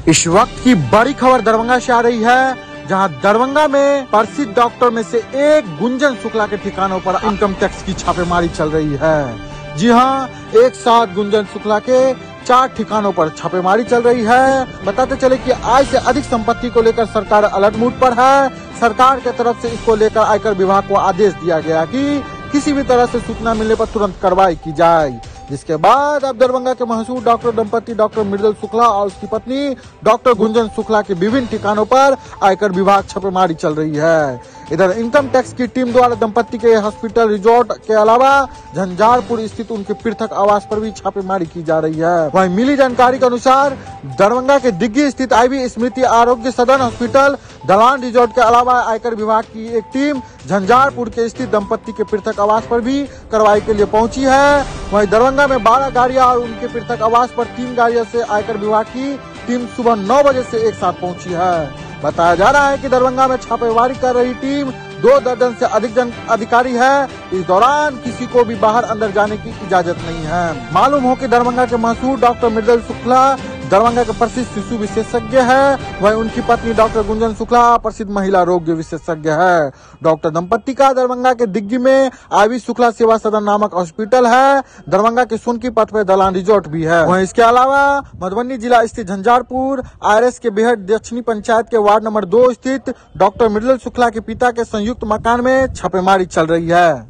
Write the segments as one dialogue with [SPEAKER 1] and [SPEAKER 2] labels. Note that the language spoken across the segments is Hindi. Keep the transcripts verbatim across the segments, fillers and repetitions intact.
[SPEAKER 1] इस वक्त की बड़ी खबर दरभंगा से आ रही है, जहां दरभंगा में प्रसिद्ध डॉक्टर में से एक गुंजन शुक्ला के ठिकानों पर इनकम टैक्स की छापेमारी चल रही है। जी हां, एक साथ गुंजन शुक्ला के चार ठिकानों पर छापेमारी चल रही है। बताते चले कि आय से अधिक संपत्ति को लेकर सरकार अलर्ट मोड पर है। सरकार के तरफ से इसको लेकर आयकर विभाग को आदेश दिया गया कि किसी भी तरह से सूचना मिलने पर तुरंत कार्रवाई की जाए। जिसके बाद अब दरभंगा के मशहूर डॉक्टर दंपति डॉक्टर मृदुल शुक्ला और उसकी पत्नी डॉक्टर गुंजन शुक्ला के विभिन्न ठिकानों पर आयकर विभाग छापेमारी चल रही है। इधर इनकम टैक्स की टीम द्वारा दंपति के हॉस्पिटल रिजॉर्ट के अलावा झंझारपुर स्थित उनके पृथक आवास पर भी छापेमारी की जा रही है। वहीं मिली जानकारी के अनुसार दरभंगा के दिग्गी स्थित आईवी स्मृति आरोग्य सदन हॉस्पिटल दलान रिजॉर्ट के अलावा आयकर विभाग की एक टीम झंझारपुर के स्थित दंपति के पृथक आवास पर भी कार्रवाई के लिए पहुंची है। वहीं दरभंगा में बारह गाड़ियां और उनके पृथक आवास पर तीन गाड़ियों से आयकर विभाग की टीम सुबह नौ बजे से एक साथ पहुंची है। बताया जा रहा है कि दरभंगा में छापेमारी कर रही टीम दो दर्जन से अधिक जन अधिकारी है। इस दौरान किसी को भी बाहर अंदर जाने की इजाजत नहीं है। मालूम हो कि दरभंगा के मशहूर डॉक्टर मृदुल शुक्ला दरभंगा के प्रसिद्ध शिशु विशेषज्ञ है। वहीं उनकी पत्नी डॉक्टर गुंजन शुक्ला प्रसिद्ध महिला रोग विशेषज्ञ है। डॉक्टर दंपति का दरभंगा के दिग्गी में आईवी शुक्ला सेवा सदन नामक हॉस्पिटल है। दरभंगा के सोनकी पथ पर दलान रिजॉर्ट भी है। वहीं इसके अलावा मधुबनी जिला स्थित झंझारपुर आरएस के बेहद दक्षिणी पंचायत के वार्ड नंबर दो स्थित डॉक्टर मृदुल शुक्ला के पिता के संयुक्त मकान में छापेमारी चल रही है।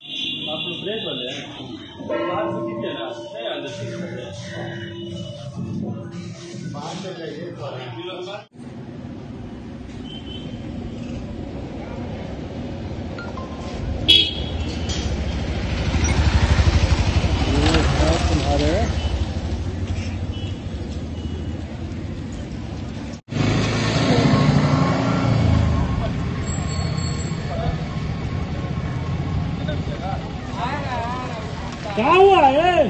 [SPEAKER 2] क्या हुआ है?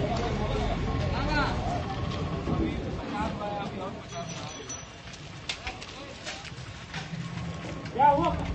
[SPEAKER 2] क्या हुआ?